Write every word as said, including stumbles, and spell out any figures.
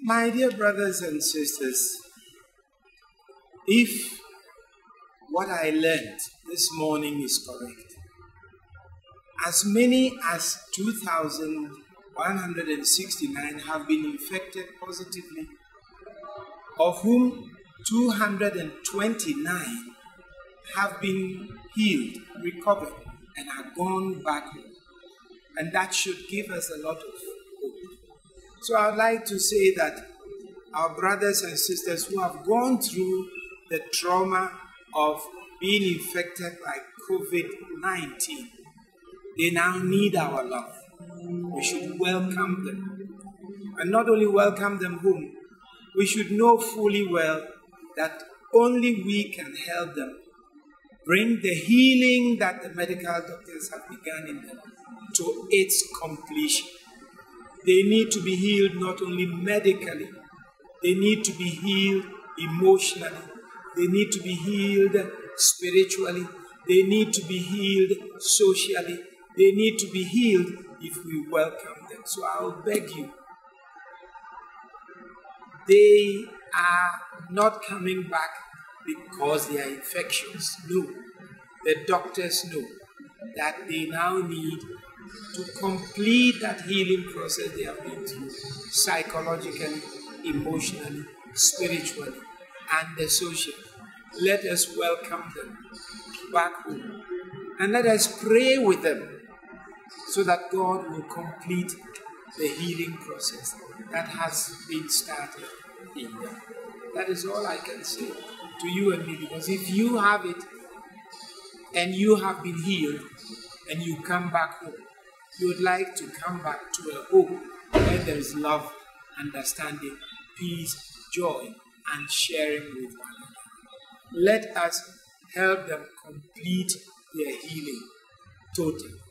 My dear brothers and sisters, if what I learned this morning is correct, as many as two thousand one hundred sixty-nine have been infected positively, of whom two hundred twenty-nine have been healed, recovered, and are gone back home. And that should give us a lot of hope. So I'd like to say that our brothers and sisters who have gone through the trauma of being infected by COVID nineteen, they now need our love. We should welcome them. And not only welcome them home, we should know fully well that only we can help them bring the healing that the medical doctors have begun in them to its completion. They need to be healed not only medically, they need to be healed emotionally, they need to be healed spiritually, they need to be healed socially, they need to be healed if we welcome them. So I'll beg you, they are not coming back because they are infectious. No, the doctors know that they now need to complete that healing process they have been through, psychologically, emotionally, spiritually, and socially. Let us welcome them back home and let us pray with them so that God will complete the healing process that has been started in them. That is all I can say to you and me, because if you have it and you have been healed and you come back home, you would like to come back to a home where there is love, understanding, peace, joy, and sharing with one another. Let us help them complete their healing totally.